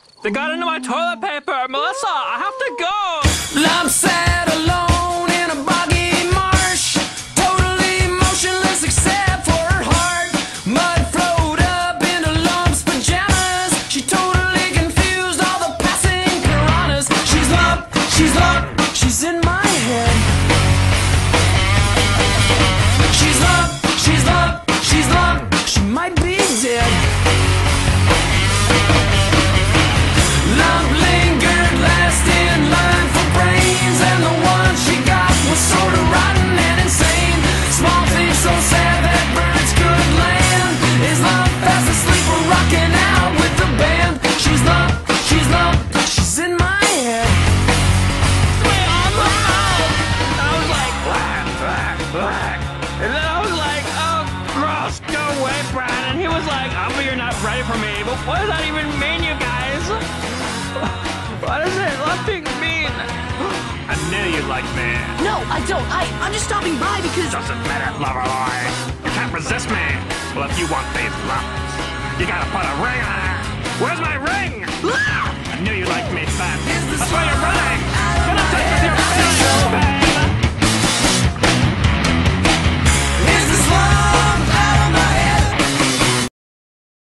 They got into my toilet paper! Melissa, I have to go! Lump sat alone in a boggy marsh, totally motionless except for her heart. Mud flowed up into Lump's pajamas. She totally confused all the passing piranhas. She's Lump, she's in my head. She's Lump, she might be dead. Lump lingered last in line for brains, and the one she got was sort of rotten and insane. Small things so sad that birds could land. Is Lump fast asleep or rocking out with the band? She's Lump, she's in my head. I was like, black. And then I was like, oh, gross, go away, Brian. And he was like, oh, but you're not ready for me. But what does that even mean, you guys? What does it Lumping mean? I knew you'd like me. No, I don't. I'm just stopping by because... Just admit it, lover boy. You can't resist me. Well, if you want these lumps, you gotta put a ring on her. Where's my ring? I knew you liked me, Fat. That's why you're running.